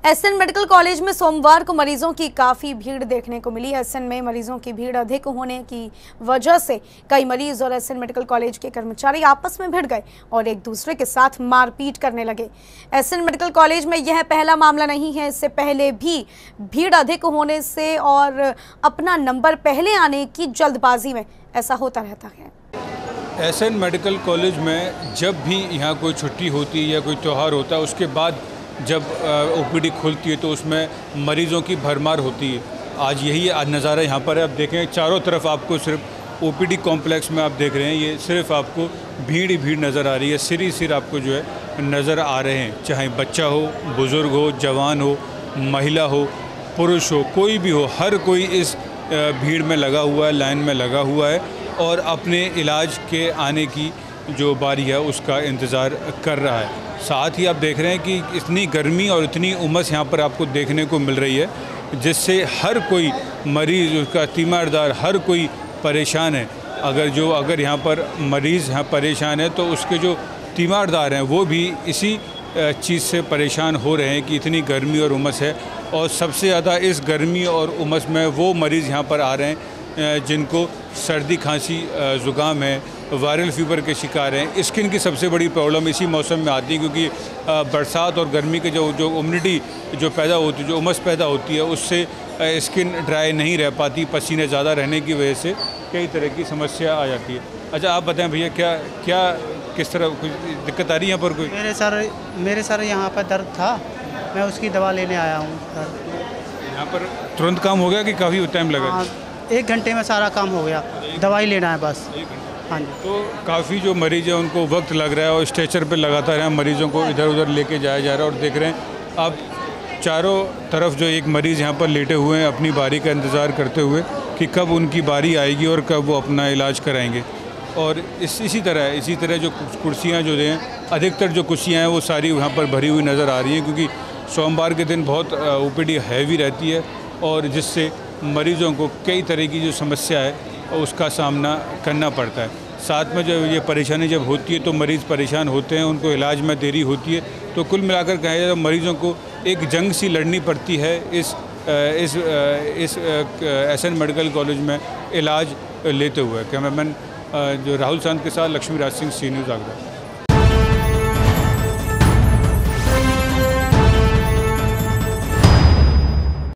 SN medical college में सोमवार को मरीजों की काफ़ी भीड़ देखने को मिली। एसएन में मरीजों की भीड़ अधिक होने की वजह से कई मरीज और एसएन मेडिकल कॉलेज के कर्मचारी आपस में भिड़ गए और एक दूसरे के साथ मारपीट करने लगे। एसएन मेडिकल कॉलेज में यह पहला मामला नहीं है, इससे पहले भी भीड़ अधिक होने से और अपना नंबर पहले आने की जल्दबाजी में ऐसा होता रहता है। एसएन मेडिकल कॉलेज में जब भी यहाँ कोई छुट्टी होती है या कोई त्यौहार होता है, उसके बाद जब ओपीडी खुलती है तो उसमें मरीज़ों की भरमार होती है। आज यही आज नज़ारा यहाँ पर है। आप देखें चारों तरफ आपको सिर्फ ओपीडी कॉम्प्लेक्स में आप देख रहे हैं, ये सिर्फ आपको भीड़ ही भीड़ नज़र आ रही है। सिर ही सिर आपको जो है नज़र आ रहे हैं, चाहे बच्चा हो, बुज़ुर्ग हो, जवान हो, महिला हो, पुरुष हो, कोई भी हो, हर कोई इस भीड़ में लगा हुआ है, लाइन में लगा हुआ है और अपने इलाज के आने की जो बारी है उसका इंतज़ार कर रहा है। साथ ही आप देख रहे हैं कि इतनी गर्मी और इतनी उमस यहाँ पर आपको देखने को मिल रही है, जिससे हर कोई मरीज़, उसका तीमारदार, हर कोई परेशान है। अगर यहाँ पर मरीज़ यहाँ परेशान है तो उसके जो तीमारदार हैं वो भी इसी चीज़ से परेशान हो रहे हैं कि इतनी गर्मी और उमस है। और सबसे ज़्यादा इस गर्मी और उमस में वो मरीज़ यहाँ पर आ रहे हैं जिनको सर्दी, खांसी, ज़ुकाम है, वायरल फीवर के शिकार हैं। स्किन की सबसे बड़ी प्रॉब्लम इसी मौसम में आती है, क्योंकि बरसात और गर्मी के जो इम्यूनिटी जो पैदा होती है, जो उमस पैदा होती है, उससे स्किन ड्राई नहीं रह पाती। पसीने ज़्यादा रहने की वजह से कई तरह की समस्या आ जाती है। अच्छा, आप बताएं भैया, क्या किस तरह कुछ दिक्कत आ रही है यहाँ पर? कोई मेरे सर यहाँ पर दर्द था, मैं उसकी दवा लेने आया हूँ। यहाँ पर तुरंत काम हो गया कि काफ़ी टाइम लगा? हाँ, 1 घंटे में सारा काम हो गया। दवाई लेना है बस। हाँ जी। तो काफ़ी जो मरीज़ हैं उनको वक्त लग रहा है और स्ट्रेचर पे लगातार हैं, मरीज़ों को इधर उधर लेके जाया जा रहा है। और देख रहे हैं आप चारों तरफ जो एक मरीज़ यहाँ पर लेटे हुए हैं अपनी बारी का इंतज़ार करते हुए कि कब उनकी बारी आएगी और कब वो अपना इलाज कराएंगे। और इसी तरह जो कुर्सियाँ जो हैं, अधिकतर जो कुर्सियाँ हैं वो सारी यहाँ पर भरी हुई नज़र आ रही हैं, क्योंकि सोमवार के दिन बहुत ओपीडी हैवी रहती है और जिससे मरीज़ों को कई तरह की जो समस्या है उसका सामना करना पड़ता है। साथ में जब ये परेशानी जब होती है तो मरीज़ परेशान होते हैं, उनको इलाज में देरी होती है। तो कुल मिलाकर कहा जाए तो मरीज़ों को एक जंग सी लड़नी पड़ती है इस एसएन मेडिकल कॉलेज में इलाज लेते हुए। कैमरामैन जो राहुल सांत के साथ लक्ष्मी राज सिंह, सी न्यूज़ आगरा।